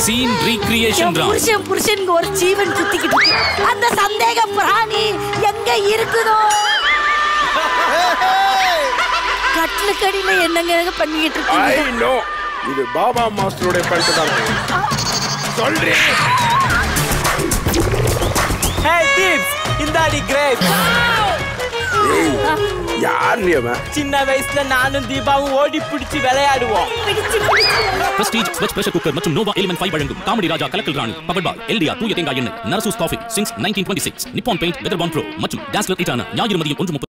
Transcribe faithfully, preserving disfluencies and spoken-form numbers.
Scene recreation ரா. புருஷன் புருஷன் ஒரு ஜீவன் சுத்திக்கிட்டு இருக்கு. அந்த சந்தேக பிராணி எங்க இருக்குதோ? கட்லுக்கடியில என்னங்க பண்ணிட்டு இருக்கீங்க? I know. இது பாபா மாஸ்டரோட பல்ட் தான். சொல்றேன். ஹே டிப்ஸ், இந்தாடி கிரேப். யார் நீ அவன்? சின்ன வயசுல நானும் தீபாவும் ஓடி பிடிச்சி விளையாடுவோம். பிரஸ்டீஜ் ஸ்வச் பிரஷர் குக்கர் மற்றும் நோவா எலிமெண்ட் ஃபைவ் வழங்கும் comedy Raja Kalakkal Rani power boy LDR தூய தேங்காய் எண்ணெய் Narasus coffee since nineteen twenty six Nippon paint weather one pro மற்றும் டாஸ்லர் இட்டான ஞாயிறு மதியம் ஒன்று முப்பது